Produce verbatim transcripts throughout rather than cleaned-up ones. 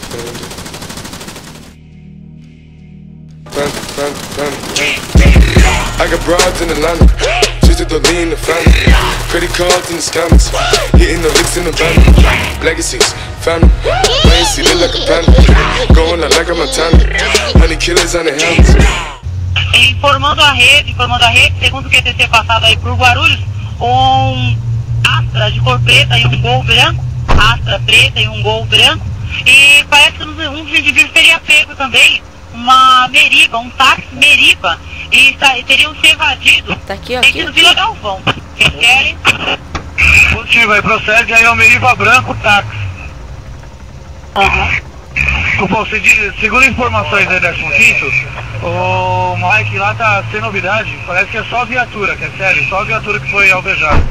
I got broads in Atlanta, just to lean the family. Credit cards in the scammers, hitting the licks in the van. Legacies, family, legacy look like a panda. Going like a Montana, honey killers on the helmets. Informando a rede, informando a rede, segundo o Q T C passado aí por Guarulhos, um Astra de cor preta e um Gol branco, Astra preta e um Gol branco, e parece que um dos indivíduos teria pego também uma Meriva, um táxi Meriva, e teriam se evadido. Tá aqui, ó. Aqui, aqui. Vila Galvão. Vocês querem? Positivo, aí procede, aí é o Meriva branco, táxi. Aham. Bom, segundo informações aí da décimo quinto, o Mike lá tá sem novidade, parece que é só viatura, que é sério, só viatura que foi alvejada.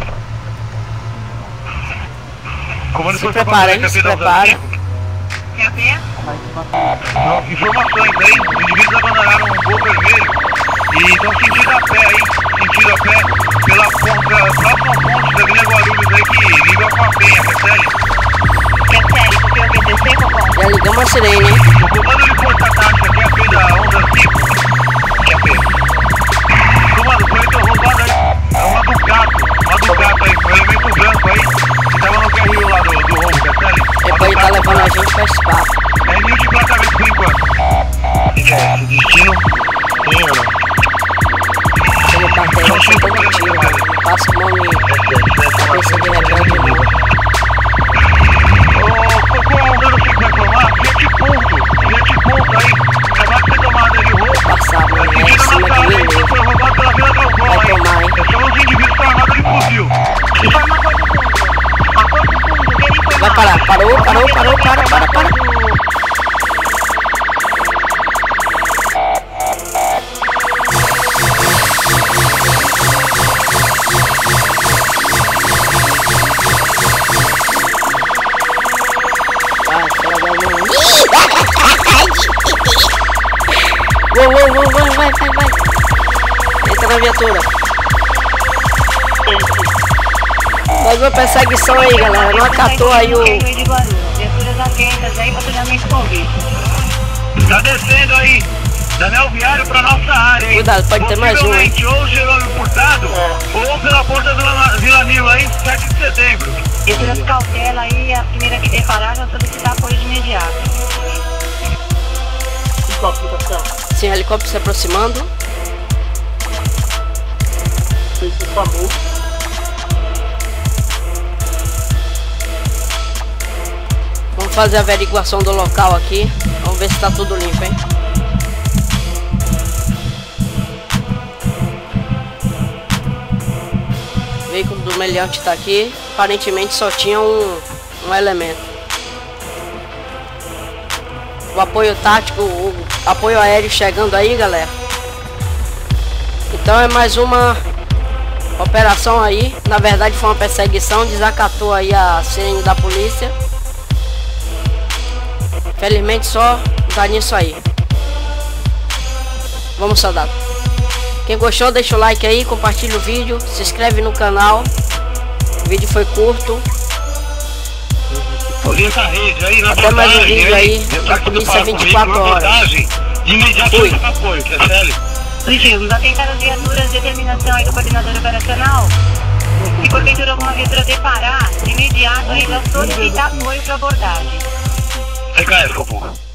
Comando se prepara, hein, se prepara. Quer ver? Não, informações aí, os indivíduos abandonaram um Gol vermelho e estão sentindo a pé aí, sentindo a pé pela ponta, próxima ponte da Avenida Guarulhos aí que liga com a Penha, que é sério. É sério, porque eu Q T C, Cocô? Já ligamos a sirene, hein? O comando de força tática, que é a P da onze cinco. Que é a P. Comando, foi então roubado aí. É uma Ducato, uma Ducato aí, um elemento branco aí, que tava no carrinho lá do, do roubo, que é sério. Depois ele tá levando a gente pra esse papo. É mil de tratamento por enquanto. O que é esse? Destino? Tem ou não? Se ele bater, eu acho que eu tiro, mano. Passa a mão e cabeça de rebelde de novo. Cocô, andando sem informar, Fiat Punto, Fiat Punto aí, acabaram de ser tomada de roubo. Passar, mano, é em Sentido cima na de cara mim aí, mesmo. foi roubado pela Vila Galvão Vai aí. tomar, hein? São os indivíduos com armada de fuzil. Informa a cor do fundo. A cor do fundo, queria informar. Vai parar, parou, parou, parou, para, para, para. Vou, vou, vou, vai, vai, vai, vai. Entra na viatura. Mais uma perseguição aí, galera. Não acatou aí o... Viaturas atentas aí, batalhamento convite. Tá descendo aí, Daniel Viário pra nossa área, hein? Cuidado, pode ter mais um, hein? Ou Jerônimo Furtado, ou pela porta da Vila Nilo aí, sete de setembro. Viaturas cautela aí, a primeira que deparar vai solicitar apoio de imediato. Sim, helicóptero se aproximando. Vamos fazer a averiguação do local aqui. Vamos ver se tá tudo limpo, hein? O veículo do meliante tá aqui. Aparentemente só tinha um, um elemento. O apoio tático, o apoio aéreo chegando aí, galera. Então é mais uma operação aí. Na verdade foi uma perseguição, desacatou aí a sirene da polícia. Felizmente só dá nisso aí. Vamos, soldado. Quem gostou deixa o like aí, compartilha o vídeo, se inscreve no canal. O vídeo foi curto. Até mais um vídeo aí, da polícia vinte e quatro horas. Fui. Vamos atentar as viaturas, determinação aí do coordenador operacional. Se porventura alguma viatura deparar, de imediato aí já solicitar apoio para abordagem. Recaia, Cocô.